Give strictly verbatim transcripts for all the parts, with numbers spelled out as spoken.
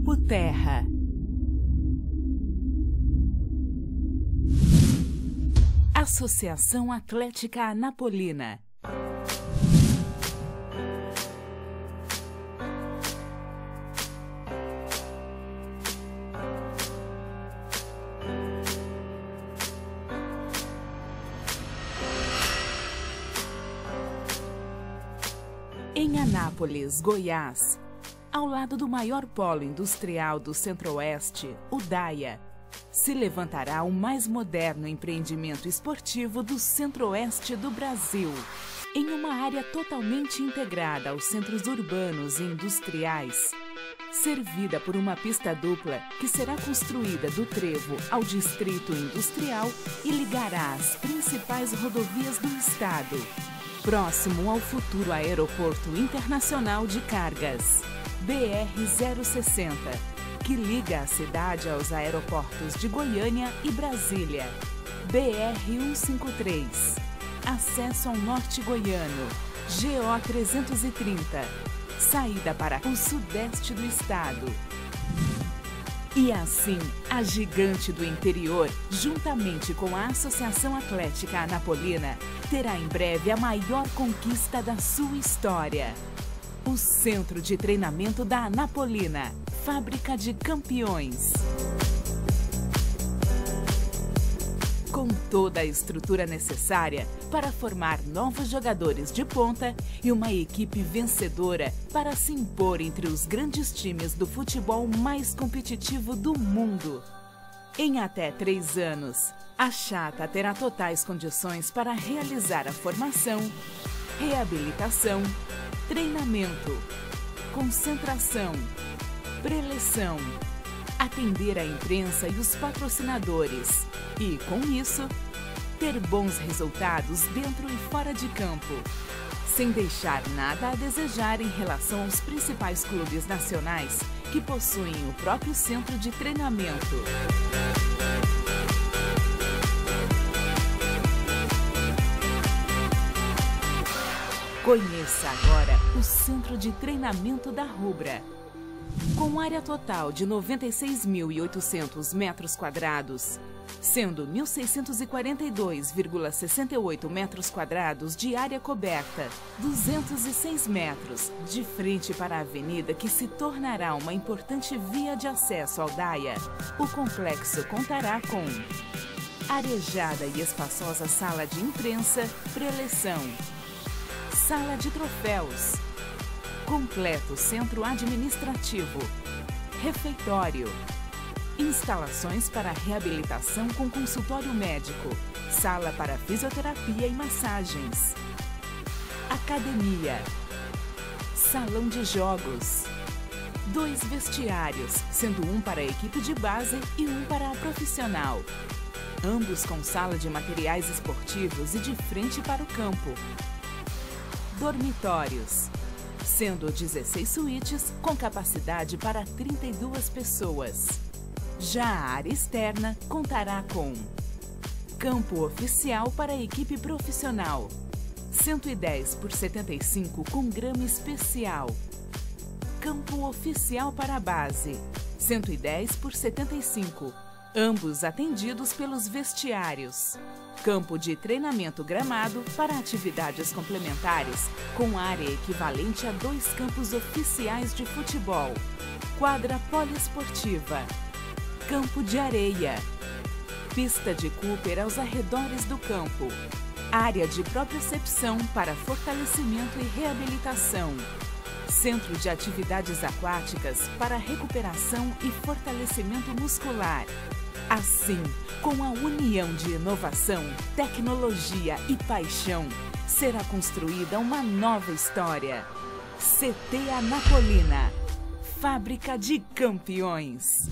Grupo Terra. Associação Atlética Anapolina. Em Anápolis, Goiás, ao lado do maior polo industrial do Centro-Oeste, o DAIA, se levantará o mais moderno empreendimento esportivo do Centro-Oeste do Brasil, em uma área totalmente integrada aos centros urbanos e industriais, servida por uma pista dupla que será construída do Trevo ao Distrito Industrial e ligará as principais rodovias do estado, próximo ao futuro Aeroporto Internacional de Cargas, B R zero sessenta, que liga a cidade aos aeroportos de Goiânia e Brasília, B R cento e cinquenta e três, acesso ao norte goiano, G O trezentos e trinta, saída para o sudeste do estado. E assim, a gigante do interior, juntamente com a Associação Atlética Anapolina, terá em breve a maior conquista da sua história. O Centro de Treinamento da Anapolina, fábrica de campeões. Com toda a estrutura necessária para formar novos jogadores de ponta e uma equipe vencedora para se impor entre os grandes times do futebol mais competitivo do mundo. Em até três anos, a Chata terá totais condições para realizar a formação, reabilitação, treinamento, concentração, preleção, atender a imprensa e os patrocinadores e, com isso, ter bons resultados dentro e fora de campo, sem deixar nada a desejar em relação aos principais clubes nacionais que possuem o próprio centro de treinamento. Conheça agora o Centro de Treinamento da Rubra. Com área total de noventa e seis mil e oitocentos metros quadrados, sendo mil seiscentos e quarenta e dois vírgula sessenta e oito metros quadrados de área coberta, duzentos e seis metros, de frente para a avenida que se tornará uma importante via de acesso ao DAIA, o complexo contará com arejada e espaçosa sala de imprensa, preleção, sala de troféus, completo centro administrativo, refeitório, instalações para reabilitação com consultório médico, sala para fisioterapia e massagens, academia, salão de jogos, dois vestiários, sendo um para a equipe de base e um para a profissional, ambos com sala de materiais esportivos e de frente para o campo, dormitórios, sendo dezesseis suítes com capacidade para trinta e duas pessoas. Já a área externa contará com campo oficial para a equipe profissional, cento e dez por setenta e cinco com grama especial, campo oficial para a base, cento e dez por setenta e cinco, ambos atendidos pelos vestiários. Campo de treinamento gramado para atividades complementares, com área equivalente a dois campos oficiais de futebol. Quadra poliesportiva. Campo de areia. Pista de Cooper aos arredores do campo. Área de propriocepção para fortalecimento e reabilitação. Centro de atividades aquáticas para recuperação e fortalecimento muscular. Assim, com a união de inovação, tecnologia e paixão, será construída uma nova história. C T Anapolina, fábrica de campeões.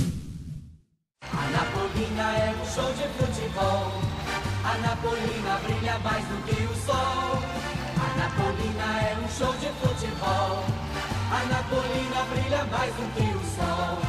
Anapolina é um show de futebol. Anapolina brilha mais do que o sol. Anapolina é um show de futebol. Anapolina brilha mais do que o sol.